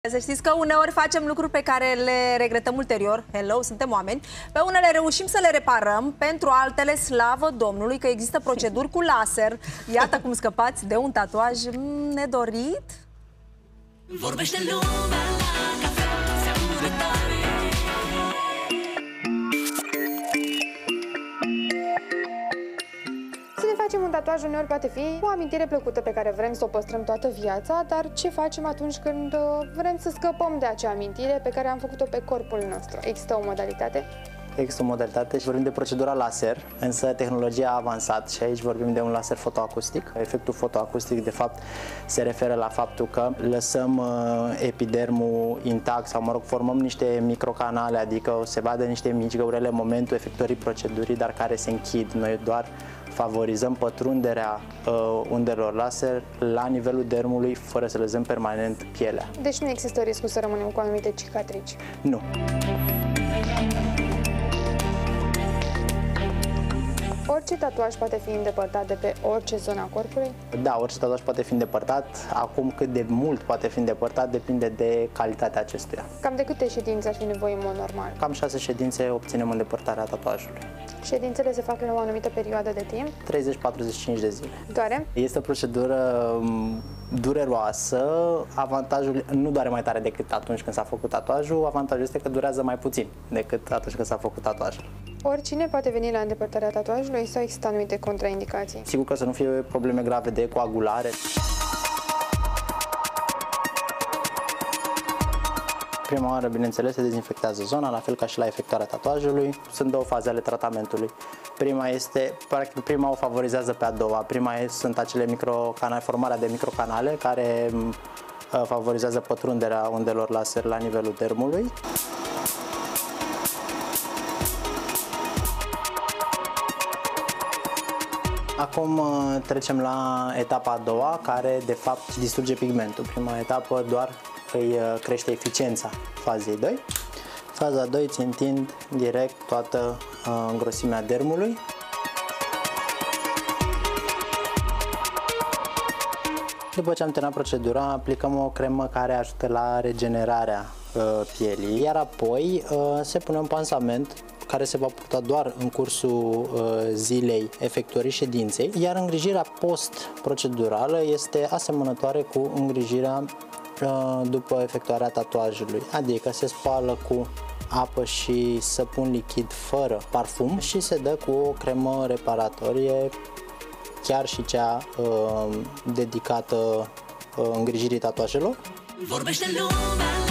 Să știți că uneori facem lucruri pe care le regretăm ulterior. Hello, suntem oameni. Pe unele reușim să le reparăm, pentru altele, slavă Domnului, că există proceduri cu laser. Iată cum scăpați de un tatuaj nedorit. Vorbește lumea la cafea, se aude tare. Să ne facem un tatuaj uneori poate fi o amintire plăcută pe care vrem să o păstrăm toată viața, dar ce facem atunci când vrem să scăpăm de acea amintire pe care am făcut-o pe corpul nostru? Există o modalitate? Există o modalitate și vorbim de procedura laser, însă tehnologia a avansat și aici vorbim de un laser fotoacustic. Efectul fotoacustic, de fapt, se referă la faptul că lăsăm epidermul intact sau, mă rog, formăm niște microcanale, adică se vadă niște mici găurele în momentul efectuării procedurii, dar care se închid. Noi doar favorizăm pătrunderea undelor laser la nivelul dermului, fără să lăsăm permanent pielea. Deci nu există riscul să rămânem cu anumite cicatrici? Nu. Orice tatuaj poate fi îndepărtat de pe orice zonă a corpului? Da, orice tatuaj poate fi îndepărtat. Acum, cât de mult poate fi îndepărtat depinde de calitatea acestuia. Cam de câte ședințe ar fi nevoie în mod normal? Cam 6 ședințe obținem îndepărtarea tatuajului. Ședințele se fac la o anumită perioadă de timp? 30-45 de zile. Doare? Este o procedură dureroasă. Avantajul nu doare mai tare decât atunci când s-a făcut tatuajul. Avantajul este că durează mai puțin decât atunci când s-a făcut tatuajul. Oricine poate veni la îndepărtarea tatuajului sau există anumite contraindicații? Sigur că să nu fie probleme grave de coagulare. Prima oară, bineînțeles, se dezinfectează zona, la fel ca și la efectuarea tatuajului. Sunt două faze ale tratamentului. Prima o favorizează pe a doua. Prima sunt acele microcanale, formarea de microcanale care favorizează pătrunderea undelor laser la nivelul dermului. Acum trecem la etapa a doua, care de fapt distruge pigmentul. Prima etapă doar îi crește eficiența fazei 2. Faza 2 țintind direct toată îngrosimea dermului. După ce am terminat procedura, aplicăm o cremă care ajută la regenerarea pielii, iar apoi se pune un pansament care se va purta doar în cursul zilei efectuării ședinței, iar îngrijirea post-procedurală este asemănătoare cu îngrijirea după efectuarea tatuajului, adică se spală cu apă și săpun lichid fără parfum și se dă cu o cremă reparatorie, chiar și cea dedicată îngrijirii tatuajelor. Vorbește lumea.